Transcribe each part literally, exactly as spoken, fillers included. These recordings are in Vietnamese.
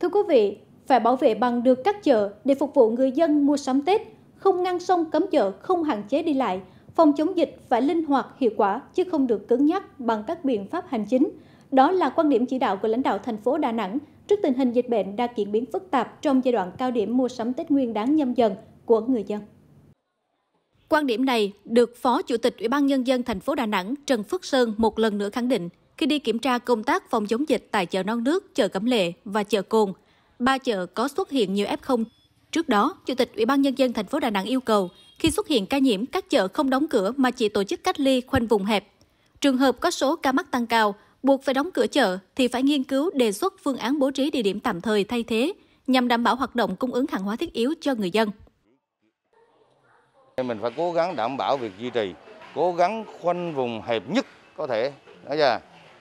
Thưa quý vị, phải bảo vệ bằng được các chợ để phục vụ người dân mua sắm Tết, không ngăn sông cấm chợ, không hạn chế đi lại. Phòng chống dịch phải linh hoạt, hiệu quả chứ không được cứng nhắc bằng các biện pháp hành chính. Đó là quan điểm chỉ đạo của lãnh đạo thành phố Đà Nẵng trước tình hình dịch bệnh đang diễn biến phức tạp trong giai đoạn cao điểm mua sắm Tết Nguyên đán Nhâm Dần của người dân. Quan điểm này được Phó Chủ tịch Ủy ban Nhân dân thành phố Đà Nẵng Trần Phước Sơn một lần nữa khẳng định khi đi kiểm tra công tác phòng chống dịch tại chợ Non Nước, chợ Cẩm Lệ và chợ Cồn. Ba chợ có xuất hiện nhiều ép không. Trước đó, Chủ tịch Ủy ban Nhân dân thành phố Đà Nẵng yêu cầu khi xuất hiện ca nhiễm, các chợ không đóng cửa mà chỉ tổ chức cách ly khoanh vùng hẹp. Trường hợp có số ca mắc tăng cao, buộc phải đóng cửa chợ thì phải nghiên cứu đề xuất phương án bố trí địa điểm tạm thời thay thế nhằm đảm bảo hoạt động cung ứng hàng hóa thiết yếu cho người dân. Mình phải cố gắng đảm bảo việc duy trì, cố gắng khoanh vùng hẹp nhất có thể. Đó chưa?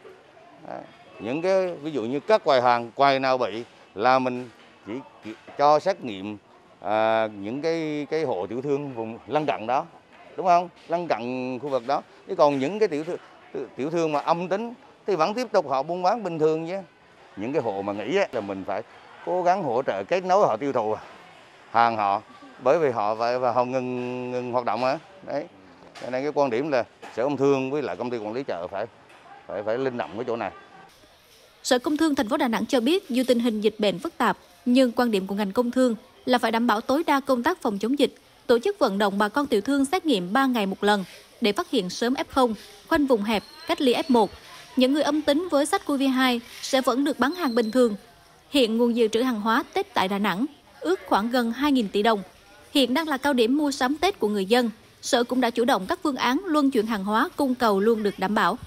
Những cái ví dụ như các quầy hàng, quầy nào bị là mình chỉ cho xét nghiệm à, những cái cái hộ tiểu thương vùng lân cận đó, đúng không? Lân cận khu vực đó. Chứ còn những cái tiểu thương tiểu thương mà âm tính thì vẫn tiếp tục họ buôn bán bình thường chứ. Những cái hộ mà nghỉ là mình phải cố gắng hỗ trợ kết nối họ tiêu thụ hàng họ, bởi vì họ phải và họ ngừng ngừng hoạt động á. Đấy. Cho nên cái quan điểm là Sở Công Thương với lại công ty quản lý chợ phải phải phải linh động cái chỗ này. Sở Công Thương thành phố Đà Nẵng cho biết dù tình hình dịch bệnh phức tạp, nhưng quan điểm của ngành công thương là phải đảm bảo tối đa công tác phòng chống dịch, tổ chức vận động bà con tiểu thương xét nghiệm ba ngày một lần để phát hiện sớm ép không, khoanh vùng hẹp, cách ly ép một. Những người âm tính với SARS-xê o vê hai sẽ vẫn được bán hàng bình thường. Hiện nguồn dự trữ hàng hóa Tết tại Đà Nẵng ước khoảng gần hai nghìn tỷ đồng. Hiện đang là cao điểm mua sắm Tết của người dân. Sở cũng đã chủ động các phương án luân chuyển hàng hóa, cung cầu luôn được đảm bảo.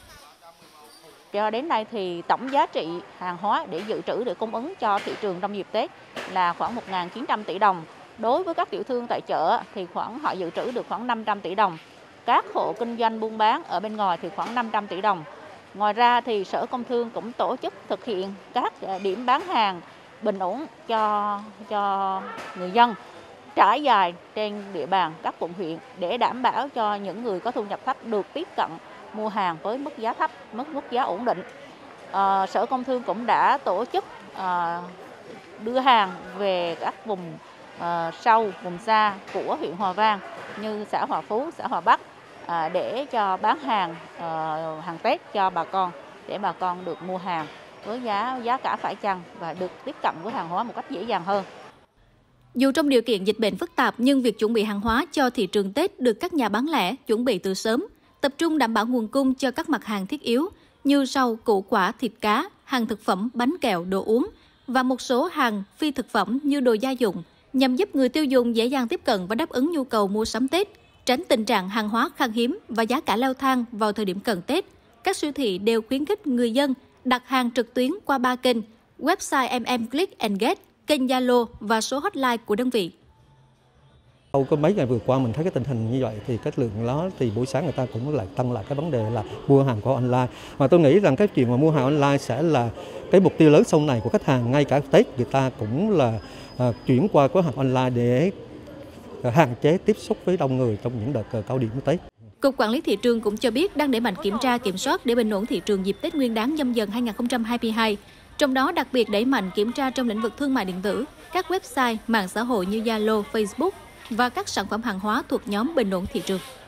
Cho đến nay thì tổng giá trị hàng hóa để dự trữ để cung ứng cho thị trường trong dịp Tết là khoảng một nghìn chín trăm tỷ đồng. Đối với các tiểu thương tại chợ thì khoảng họ dự trữ được khoảng năm trăm tỷ đồng. Các hộ kinh doanh buôn bán ở bên ngoài thì khoảng năm trăm tỷ đồng. Ngoài ra thì Sở Công Thương cũng tổ chức thực hiện các điểm bán hàng bình ổn cho cho người dân trải dài trên địa bàn các quận huyện để đảm bảo cho những người có thu nhập thấp được tiếp cận mua hàng với mức giá thấp, mức mức giá ổn định. À, Sở Công Thương cũng đã tổ chức à, đưa hàng về các vùng à, sâu, vùng xa của huyện Hòa Vang như xã Hòa Phú, xã Hòa Bắc à, để cho bán hàng à, hàng Tết cho bà con, để bà con được mua hàng với giá giá cả phải chăng và được tiếp cận với hàng hóa một cách dễ dàng hơn. Dù trong điều kiện dịch bệnh phức tạp nhưng việc chuẩn bị hàng hóa cho thị trường Tết được các nhà bán lẻ chuẩn bị từ sớm, tập trung đảm bảo nguồn cung cho các mặt hàng thiết yếu như rau, củ quả, thịt cá, hàng thực phẩm, bánh kẹo, đồ uống và một số hàng phi thực phẩm như đồ gia dụng nhằm giúp người tiêu dùng dễ dàng tiếp cận và đáp ứng nhu cầu mua sắm Tết, tránh tình trạng hàng hóa khan hiếm và giá cả leo thang vào thời điểm cận Tết. Các siêu thị đều khuyến khích người dân đặt hàng trực tuyến qua ba kênh: website em em Click and Get, kênh Zalo và số hotline của đơn vị. Sau có mấy ngày vừa qua mình thấy cái tình hình như vậy thì cái lượng đó thì buổi sáng người ta cũng lại tăng lại cái vấn đề là mua hàng qua online. Mà tôi nghĩ rằng cái chuyện mà mua hàng online sẽ là cái mục tiêu lớn sau này của khách hàng. Ngay cả Tết người ta cũng là uh, chuyển qua cửa hàng online để uh, hạn chế tiếp xúc với đông người trong những đợt uh, cao điểm Tết. Cục Quản lý Thị trường cũng cho biết đang đẩy mạnh kiểm tra kiểm soát để bình ổn thị trường dịp Tết Nguyên đán Nhâm Dần hai nghìn không trăm hai mươi hai. Trong đó đặc biệt đẩy mạnh kiểm tra trong lĩnh vực thương mại điện tử, các website, mạng xã hội như Zalo, Facebook và các sản phẩm hàng hóa thuộc nhóm bình ổn thị trường.